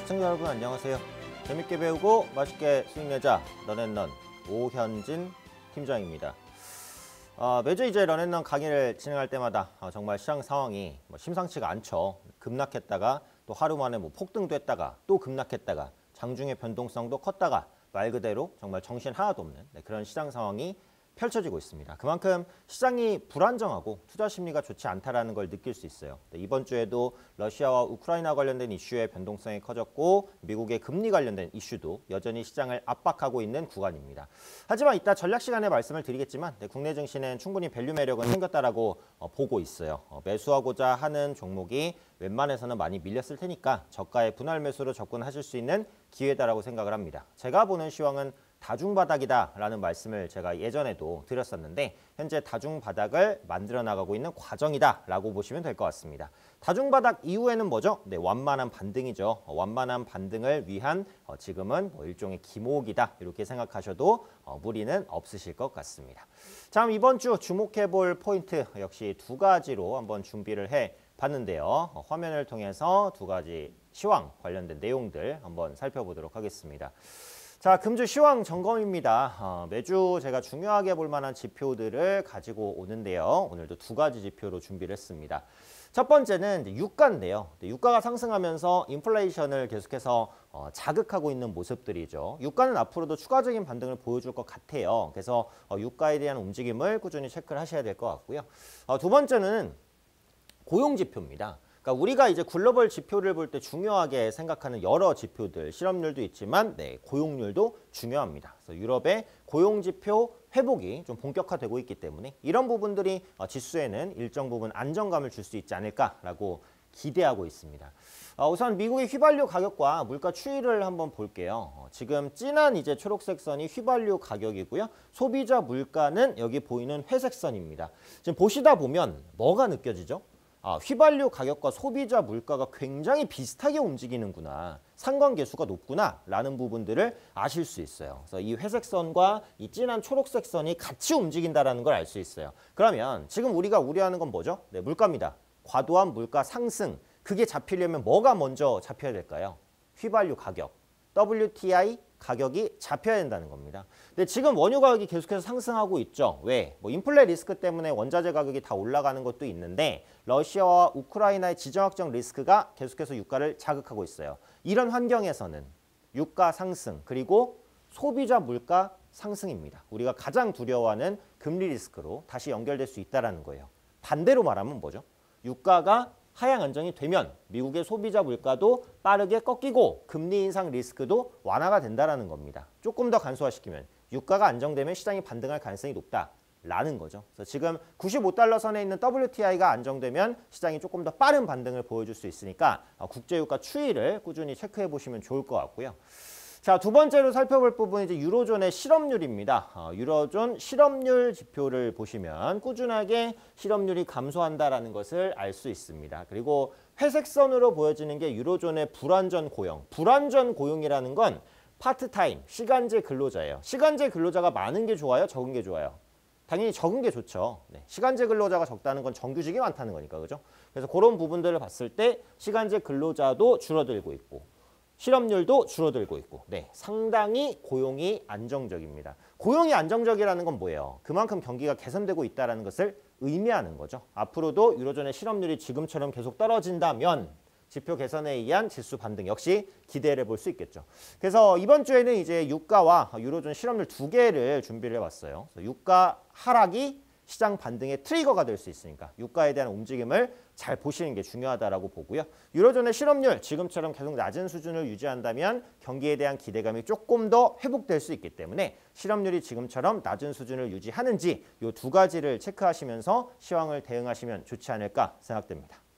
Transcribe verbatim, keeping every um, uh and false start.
시청자 여러분 안녕하세요. 재밌게 배우고 맛있게 수익 내자 런앤런 오현진 팀장입니다. 어, 매주 이제 런앤런 강의를 진행할 때마다 어, 정말 시장 상황이 뭐 심상치가 않죠. 급락했다가 또 하루 만에 뭐 폭등됐다가 또 급락했다가 장중의 변동성도 컸다가 말 그대로 정말 정신 하나도 없는 네, 그런 시장 상황이 펼쳐지고 있습니다. 그만큼 시장이 불안정하고 투자 심리가 좋지 않다라는 걸 느낄 수 있어요. 네, 이번 주에도 러시아와 우크라이나 관련된 이슈의 변동성이 커졌고 미국의 금리 관련된 이슈도 여전히 시장을 압박하고 있는 구간입니다. 하지만 이따 전략 시간에 말씀을 드리겠지만 네, 국내 증시는 충분히 밸류 매력은 생겼다라고 어, 보고 있어요. 어, 매수하고자 하는 종목이 웬만해서는 많이 밀렸을 테니까 저가의 분할 매수로 접근하실 수 있는 기회다라고 생각을 합니다. 제가 보는 시황은 다중바닥이다라는 말씀을 제가 예전에도 드렸었는데 현재 다중바닥을 만들어 나가고 있는 과정이다라고 보시면 될 것 같습니다. 다중바닥 이후에는 뭐죠? 네, 완만한 반등이죠. 완만한 반등을 위한 어, 지금은 뭐 일종의 기모기다 이렇게 생각하셔도 어, 무리는 없으실 것 같습니다. 자, 그럼 이번 주 주목해볼 포인트 역시 두 가지로 한번 준비를 해 봤는데요. 어, 화면을 통해서 두 가지 시황 관련된 내용들 한번 살펴보도록 하겠습니다. 자, 금주 시황 점검입니다. 어, 매주 제가 중요하게 볼 만한 지표들을 가지고 오는데요. 오늘도 두 가지 지표로 준비를 했습니다. 첫 번째는 이제 유가인데요. 유가가 상승하면서 인플레이션을 계속해서 어, 자극하고 있는 모습들이죠. 유가는 앞으로도 추가적인 반등을 보여줄 것 같아요. 그래서 어, 유가에 대한 움직임을 꾸준히 체크를 하셔야 될 것 같고요. 어, 두 번째는 고용 지표입니다. 그러니까 우리가 이제 글로벌 지표를 볼 때 중요하게 생각하는 여러 지표들, 실업률도 있지만 네, 고용률도 중요합니다. 그래서 유럽의 고용 지표 회복이 좀 본격화되고 있기 때문에 이런 부분들이 지수에는 일정 부분 안정감을 줄 수 있지 않을까라고 기대하고 있습니다. 어, 우선 미국의 휘발유 가격과 물가 추이를 한번 볼게요. 어, 지금 진한 이제 초록색 선이 휘발유 가격이고요. 소비자 물가는 여기 보이는 회색 선입니다. 지금 보시다 보면 뭐가 느껴지죠? 아, 휘발유 가격과 소비자 물가가 굉장히 비슷하게 움직이는구나. 상관계수가 높구나 라는 부분들을 아실 수 있어요. 그래서 이 회색 선과 이 진한 초록색 선이 같이 움직인다는 걸 알 수 있어요. 그러면 지금 우리가 우려하는 건 뭐죠? 네, 물가입니다. 과도한 물가 상승. 그게 잡히려면 뭐가 먼저 잡혀야 될까요? 휘발유 가격. 더블유티아이 가격이 잡혀야 된다는 겁니다. 근데 지금 원유 가격이 계속해서 상승하고 있죠. 왜? 뭐 인플레 리스크 때문에 원자재 가격이 다 올라가는 것도 있는데 러시아와 우크라이나의 지정학적 리스크가 계속해서 유가를 자극하고 있어요. 이런 환경에서는 유가 상승 그리고 소비자 물가 상승입니다. 우리가 가장 두려워하는 금리 리스크로 다시 연결될 수 있다는 거예요. 반대로 말하면 뭐죠? 유가가 하향 안정이 되면 미국의 소비자 물가도 빠르게 꺾이고 금리 인상 리스크도 완화가 된다는 겁니다. 조금 더 간소화시키면 유가가 안정되면 시장이 반등할 가능성이 높다라는 거죠. 그래서 지금 구십오 달러 선에 있는 더블유티아이가 안정되면 시장이 조금 더 빠른 반등을 보여줄 수 있으니까 국제유가 추이를 꾸준히 체크해 보시면 좋을 것 같고요. 자, 두 번째로 살펴볼 부분은 이제 유로존의 실업률입니다. 어, 유로존 실업률 지표를 보시면 꾸준하게 실업률이 감소한다라는 것을 알 수 있습니다. 그리고 회색 선으로 보여지는 게 유로존의 불안전 고용. 불안전 고용이라는 건 파트타임, 시간제 근로자예요. 시간제 근로자가 많은 게 좋아요? 적은 게 좋아요? 당연히 적은 게 좋죠. 네, 시간제 근로자가 적다는 건 정규직이 많다는 거니까, 그죠? 그래서 그런 부분들을 봤을 때 시간제 근로자도 줄어들고 있고 실업률도 줄어들고 있고 네, 상당히 고용이 안정적입니다. 고용이 안정적이라는 건 뭐예요? 그만큼 경기가 개선되고 있다는 것을 의미하는 거죠. 앞으로도 유로존의 실업률이 지금처럼 계속 떨어진다면 지표 개선에 의한 지수 반등 역시 기대를 해볼 수 있겠죠. 그래서 이번 주에는 이제 유가와 유로존 실업률 두 개를 준비를 해봤어요. 그래서 유가 하락이 시장 반등의 트리거가 될 수 있으니까 유가에 대한 움직임을 잘 보시는 게 중요하다라고 보고요. 유로존의 실업률 지금처럼 계속 낮은 수준을 유지한다면 경기에 대한 기대감이 조금 더 회복될 수 있기 때문에 실업률이 지금처럼 낮은 수준을 유지하는지 이 두 가지를 체크하시면서 시황을 대응하시면 좋지 않을까 생각됩니다.